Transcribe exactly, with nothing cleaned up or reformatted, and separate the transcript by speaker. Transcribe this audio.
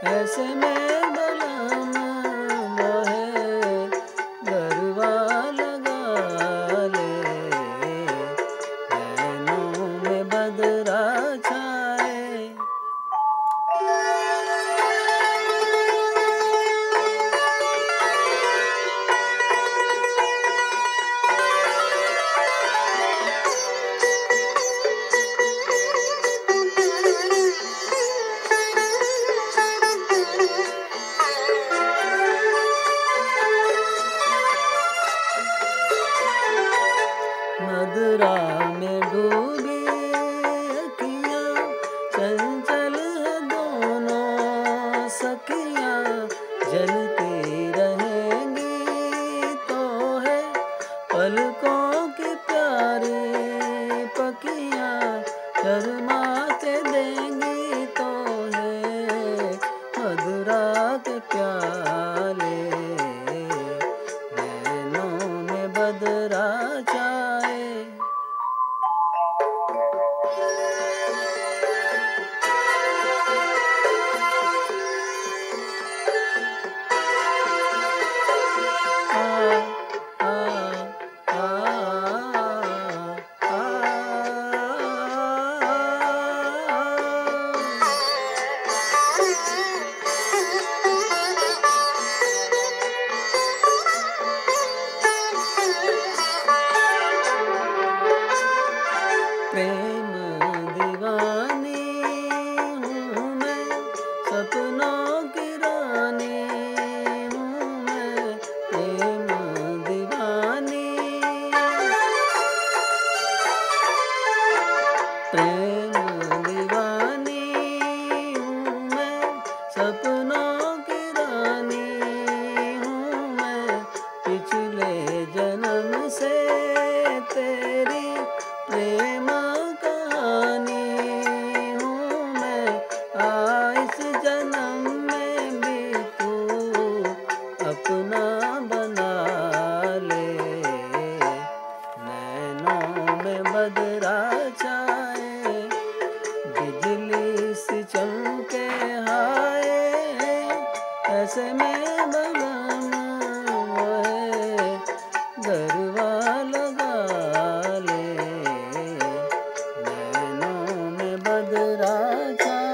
Speaker 1: ऐसे में बलम मोहे गरबा लगा ले, नैनों में बदरा छाए। मदरा में डूबी अखियाँ, चंचल है दोनों सखियाँ, जलती रहेंगी तो है पलकों की प्यारी पखियाँ, शर्माते देंगी तो है मदरा के प्याले, नैनों में बदरा छाए। प्रेम दीवानी हूँ मैं, सपनों की रानी हूँ मैं, प्रेम दीवानी। प्रेम दीवानी हूँ मैं, सपनों की रानी हूँ मैं, पिछले जन्म से तेरी प्रेम कहानी हूँ मैं, आ इस जन्म में भी तू अपना बना ले, नैनों में बदरा छाए। बिजली सी चमके हाय, ऐसे में बलम मोहे गरबा लगा ले, नैनों में बदरा छाए।